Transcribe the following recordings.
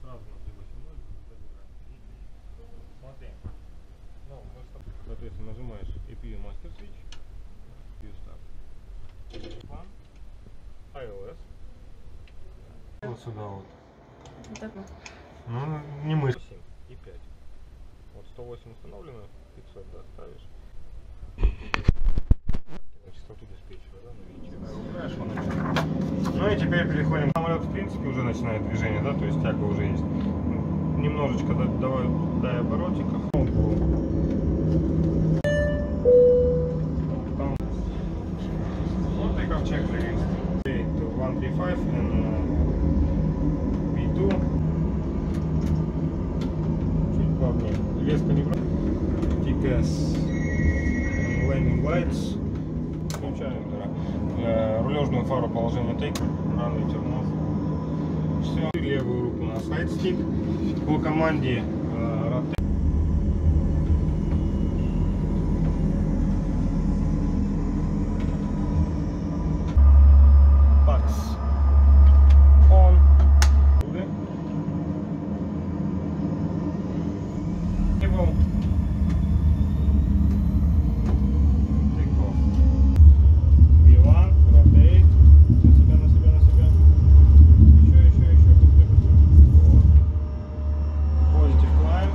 сразу на 380 забираем. Смотри. Ну, соответственно, нажимаешь EPU Master Switch, EPU Start. Plan, iOS. Вот сюда вот. Вот так вот. Ну, не мышь. И 5. Вот 108 установлено, 500 доставишь. Частоту диспетчера, да, на. Ну и теперь переходим. Самолет в принципе уже начинает движение, да, то есть тяга уже есть. Немножечко дай оборотиков. Вот take off check against 135 and V2. Чуть плавнее. Леска не брать. TKS landing lights. Включаем рулежную фару положение take. Рано и термоз. Все. Левую руку на сайдстик. По команде rotate. Pax on. Table. Take off. V1, rotate. На себя. Еще. Вот. Positive climb.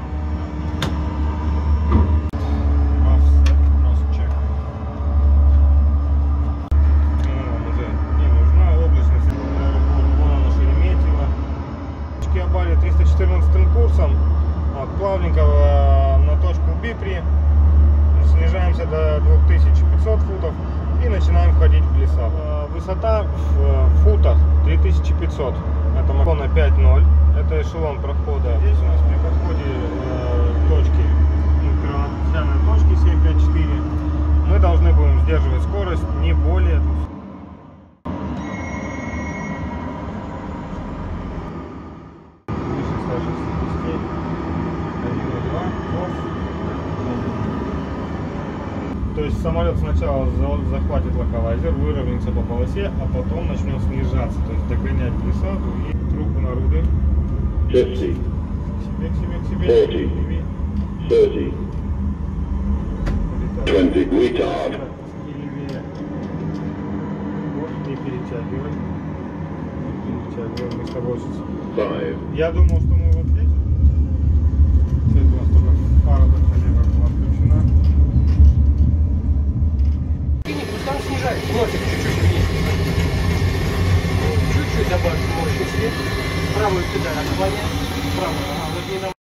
Offset, cross check. Уже не нужна облачность. Вон она Шереметьево. Абали 314 курсом. Вот, плавненько на точку Бипри. Снижаемся до 2500 футов и начинаем входить в леса. Высота в футах 3500. Это Макона 5.0. Это эшелон прохода. Здесь у нас при подходе к точке, первоначальной точки 754, мы должны будем сдерживать скорость не более 200. То есть самолет сначала захватит локалайзер, выровняется по полосе, а потом начнет снижаться, то есть догонять высоту и трубку на руды. 50, К себе. 40, 30, 20, retard. И левее. Вот, не перетягивай. Мы с тобой сейчас. 5, Я думал, что мы вот здесь. Здесь у нас только пара только левая была включена. Там снижается, носик чуть-чуть вниз. Чуть-чуть добавить мощности. Правую педаль отклоняем. Правую, вот не